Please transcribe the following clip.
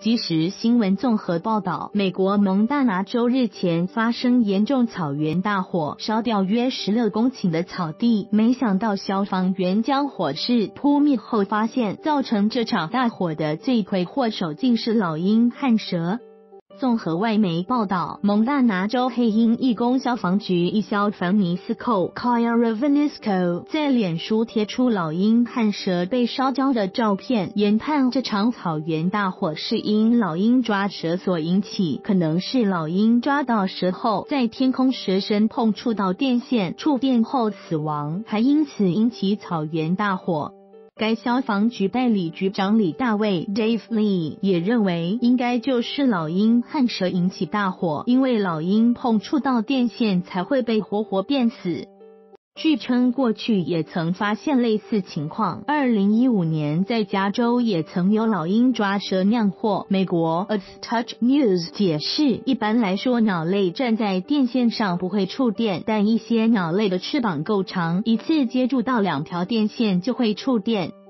即时新闻综合报道，美国蒙大拿州日前发生严重草原大火，烧掉约16公顷的草地。没想到消防员将火势扑灭后，发现造成这场大火的罪魁祸首竟是老鹰和蛇。综合外媒报道，蒙大拿州黑鹰义工消防局一消凡尼斯寇 Caravenisco 在脸书贴出老鹰和蛇被烧焦的照片，研判这场草原大火是因老鹰抓蛇所引起，可能是老鹰抓到蛇后，在天空蛇身碰触到电线，触电后死亡，还因此引起草原大火。该消防局代理局长李大卫 Dave Lee 也认为，应该就是老鹰和蛇引起大火，因为老鹰碰触到电线才会被活活电死。据称过去也曾发现类似情况，2015年在加州也曾有老鹰抓蛇酿祸。美国 Touch News 解释，一般来说鸟类站在电线上不会触电，但一些鸟类的翅膀够长，一次接触到2条电线就会触电。